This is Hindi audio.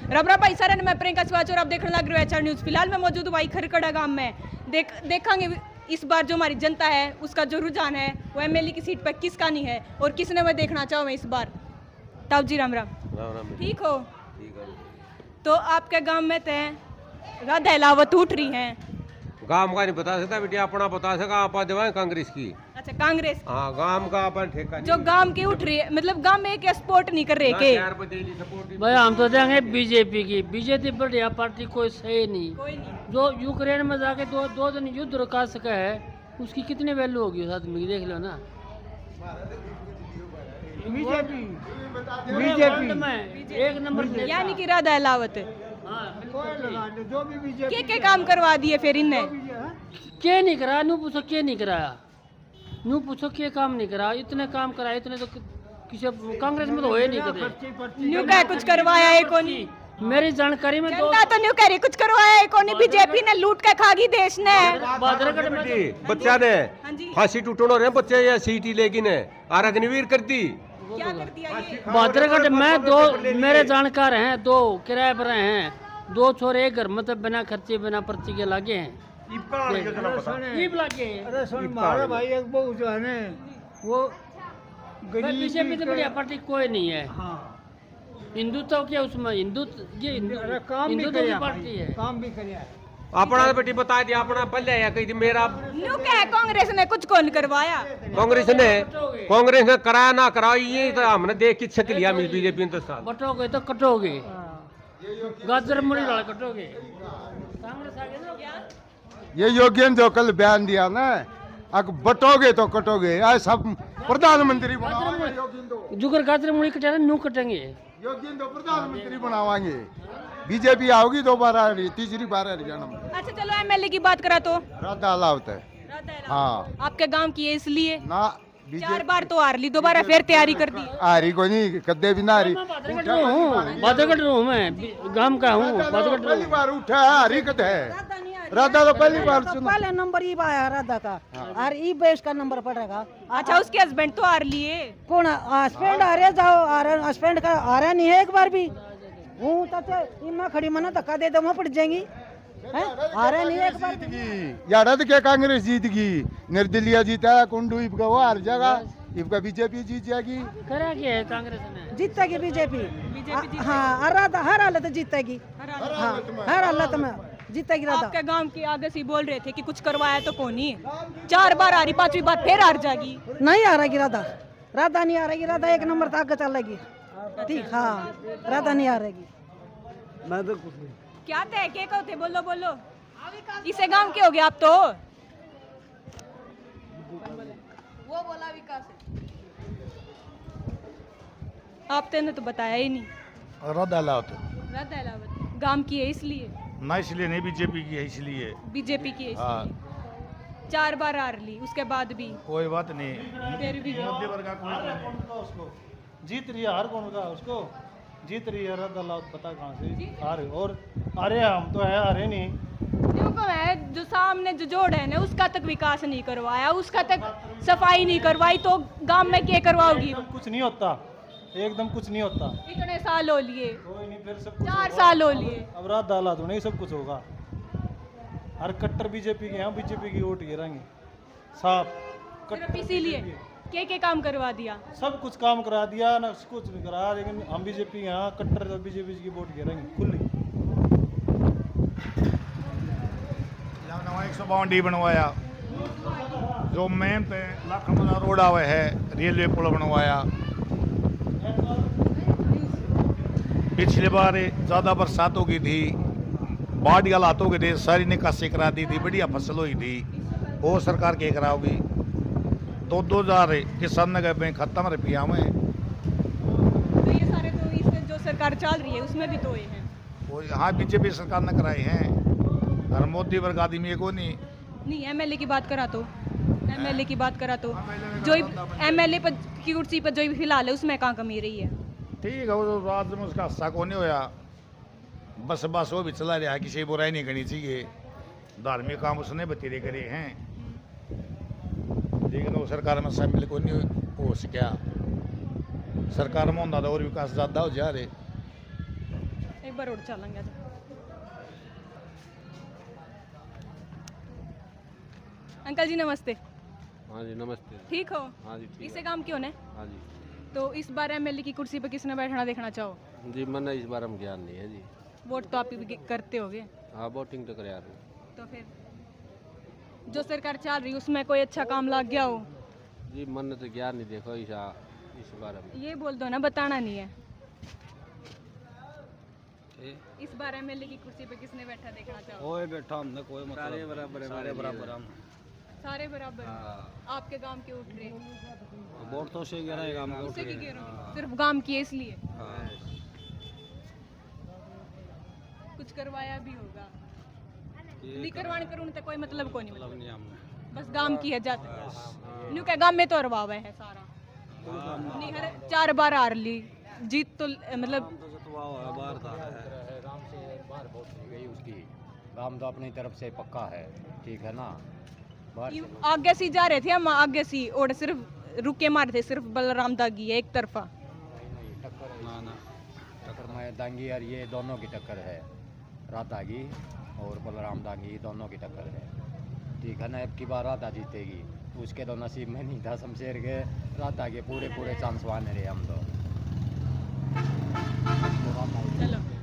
रबरा भाई सरन मैं प्रियंका स्वाच और आप देखने लग रहे हो एचआर न्यूज़। फिलहाल मैं मौजूद हूँ भाई खरकड़ा गांव में। देखेंगे इस बार जो हमारी जनता है उसका जो रुझान है वो एमएलए की सीट पर किसका नहीं है और किसने मैं देखना चाहूँ इस बार। ताऊ जी राम राम। ठीक हो? तो आपके गांव में तो राधा अलावत उठ रही हैं। गांव का नहीं बता सकता बेटी, अपना बता सका आप देवाएं कांग्रेस की। अच्छा कांग्रेस। हाँ गांव का अपन ठेका जो गांव की उठ रही है, मतलब गांव में क्या सपोर्ट नहीं कर रहे के? भाई हम तो देंगे बीजेपी की। बीजेपी बढ़िया पार्टी कोई सही नहीं। कोई नहीं। जो यूक्रेन में जाके दो दिन युद्ध रुका सका है उसकी कितनी वैल्यू होगी उस आदमी की, देख लो ना। बीजेपी बीजेपी एक नंबर यानी कि राधा अलावत जो भी बीजेपी के काम करवा दिए फिर इनने? क्या नहीं करा, नू पूछो क्या नहीं कराया, नू पूछो क्या काम नहीं करा। इतने काम कराए, इतने तो किसी कांग्रेस में तो होए नहीं कदे। न्यू क्या कुछ करवाया है कोनी? मेरी जानकारी में जनता तो न्यू कह रही कुछ करवाया है कोनी। बीजेपी ने लूट के खा गई देश ने। बादरगढ़ में बच्चा ने हाँ जी। फांसी टूटो रहे बच्चे या सीटी लेकिन अग्निवीर कर दी। क्या कर दिया ये? बादरगढ़ में दो मेरे जानकार हैं, दो किराए पर हैं, दो छोरे एक घर में तो बिना खर्चे बिना पर्ची के लागे हैं। ईब लागे हैं। अरे सुन हमारा भाई एक बहू जो है ना वो बीजेपी तो बढ़िया पार्टी कोई नहीं है। हाँ हिंदुत्व क्या उसमें हिंदुत्व ये अरे काम भी हिंदुत्व करिया की पार्टी है। काम भी करिया अपना तो बेटी बता दिया, अपना पल्ले या कही मेरा न्यू क्या कांग्रेस ने कुछ कौन करवाया? कांग्रेस ने कराया ना कराया ये तो हमने देख के छक लिया बीजेपी ने तो साल। बटोगे तो कटोगे, गाजर मुड़ी वाला कटोगे। कांग्रेस आगे ना ये योगेन जो कल बयान दिया ना, अगर बटोगे तो कटोगे। आज सब प्रधानमंत्री बनावांगे। जुगर गाजर मुड़ी कटा नू कटेंगे। योगेन तो प्रधानमंत्री बनावांगे। बीजेपी आओगी दोबारा, तीसरी बार हरियाणा में। अच्छा चलो एमएलए की बात करा तो राधा अलावत है। राधा अलावत। हाँ आपके गांव की है इसलिए ना 4 बार तो हार ली, दोबारा फिर तैयारी कर दी। हारी को नहीं कद्दे भी ना हारी। बादरगढ़ हूँ मैं, गांव का हूँ बादरगढ़। पहली बार उठा है, हारी कद है। राधा तो पहली बार सुना। पहले नंबर ई आया राधा का और ई बेस का नंबर पड़ेगा। अच्छा उसके हस्बैंड तो हार लिए। कौन हस्बैंड आ रहे जाओ हस्बैंड का आ रहा नहीं है एक बार भी। हूँ तो इमा खड़ी मना धक्का दे दो वहाँ पड़ जाएंगी। आ रहा नहीं है एक बार। यार क्या कांग्रेस जीत गई, निर्दलीय जीता, कुंडू इबका वो हार जाएगा, इबका बीजेपी जीत जाएगी। करा क्या है कांग्रेस ने? जीतेगी बीजेपी। हाँ राधा हर हालत जीतेगी। हाँ हर हालत में जीतेगी राधा। आपके गांव की आगे से बोल रहे थे कि कुछ करवाया तो कौन ही 4 बार आ रही, 5वीं बार फिर हार जाएगी। नहीं आ रही राधा, राधा नहीं आ रही। राधा एक नंबर तक आगे चलेगी। ठीक हाँ राधा नहीं आ रही। मैं तो कुछ नहीं। क्या थे के कहते बोलो बोलो। इसे गांव के हो गए आप तो। वो बोला विकास आपने तो बताया ही नहीं। राधा अलावत राधा अलावत गांव की है इसलिए ना, इसलिए नहीं बीजेपी की है इसलिए। बीजेपी की है इसलिए 4 बार हार ली, उसके बाद भी कोई बात नहीं। फिर भी जीत रही है, हार कौन का उसको जीत रही है राधा अलावत। पता कहाँ से हारे और अरे हम तो है हारे नहीं। देखो है जो सामने जो जोड़ है ना उसका तक विकास नहीं करवाया, उसका तक सफाई नहीं करवाई तो गांव में क्या करवाओगी? कुछ नहीं होता, एकदम कुछ नहीं होता। इतने साल हो लिए, कोई नहीं फिर सब 4 साल हो लिए। अब रात डाला तो नहीं सब कुछ होगा। हर कट्टर बीजेपी के यहाँ बीजेपी की वोट गिराएंगे साफ। सिर्फ इसीलिए के काम करवा दिया, सब कुछ काम करा दिया ना कुछ नहीं करा, लेकिन हम बीजेपी यहाँ कट्टर बीजेपी की वोट गिराएंगे खुली। 152 डी बनवाया, जो मेन पे लाखनऊ रोड आवे है, रेलवे पुल बनवाया। पिछली बार ज़्यादा बरसात हो गई थी, बाढ़ की हालात हो गई थी, सारी निकासी करा दी थी, बढ़िया फसल हुई थी। वो सरकार क्या कराओगी? 2,000 किसान नगर में खत्म रुपया में। तो ये सारे तो इससे जो सरकार चल रही है उसमें भी तो ये हैं। वो हाँ बीजेपी सरकार ने कराए हैं और मोदी वर्ग आदमी को नहीं। एमएलए की बात करा तो एमएलए की बात करा तो जो एमएलए पर की कुर्सी पर जो फिलहाल है उसमें कहाँ कमी रही है? ठीक है, वो राज्य में उसका हिस्सा को नहीं होया, बस वो भी चला रहा है, किसी बुराई नहीं करनी चाहिए। धार्मिक काम उसने बतेरे करे हैं, लेकिन वो सरकार में शामिल को नहीं हो सका। सरकार में होता तो और विकास ज़्यादा हो जा रहे। एक बार और चलेंगे। अंकल जी नमस्ते। हाँ जी नमस्ते। ठीक हो? हाँ जी ठीक इसे काम क्यों है? हाँ जी। तो इस बार एमएलए की कुर्सी पे किसने बैठना देखना चाहो? जी मैंने इस बारे में ज्ञान नहीं है जी। वोट तो आप भी करते होगे, हाँ वोटिंग तो कर तो फिर जो सरकार चल रही उसमें कोई अच्छा काम लग गया हो? जी मैंने तो ज्ञान नहीं देखो इस बारे में। ये बोल दो ना, बताना नहीं है। इस बार एमएलए की कुर्सी पे किसने बैठा देखना चाहो? कोई बैठा हमने कोई मतलब सारे बराबर है, सारे बराबर हम सारे बराबर। आपके गांव के उठ रहे, वोट तो से गिरा है काम को। उससे की कह रहे हो? सिर्फ गांव की है इसलिए कुछ करवाया भी होगा? नहीं करवाने करूँ तो कोई मतलब को नहीं, मतलब बस गांव की है जाते न्यू क्या गांव में तो अरवावा है सारा। नहीं हर 4 बार हार ली, जीत तो मतलब बाहर था गांव से बाहर बहुत गई उसकी। गांव तो अपनी तरफ से पक्का है, ठीक है ना। बाहर आगे से जा रहे थे हम, आगे से और सिर्फ रुके मारे थे, सिर्फ बलराम दागी है एक तरफा। नहीं टक्कर में दांगी और ये दोनों की टक्कर है, रात दागी और बलराम दांगी दोनों की टक्कर है, ठीक है ना। अब की बार राधा जीतेगी, उसके तो नसीब में नहीं था शमशेर के, राधा के पूरे चांस वाने रहे हम तो। चलो